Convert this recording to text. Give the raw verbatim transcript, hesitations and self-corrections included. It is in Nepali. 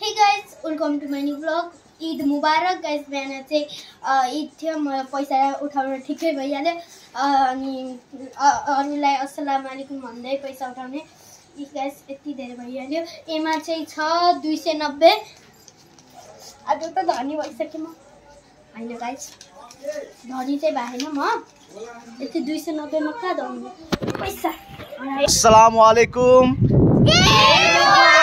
Hey guys, welcome to my new vlog. Eid Mubarak guys. बिहान चाहिँ ईद थियो म पैसा उठाउन ठिकै भइहाल्यो अनि अरूलाई अस्सलाम वालेकुम भन्दै पैसा उठाउने गाइस यति धेरै भइहाल्यो एमा चाहिँ छ दुई सय नब्बे आज त धनी भइसके म हैन गाइस धनी चाहिँ भएन म यति दुई सय नब्बे मा कहाँ धनी पैसा अस्सलाम वालेकुम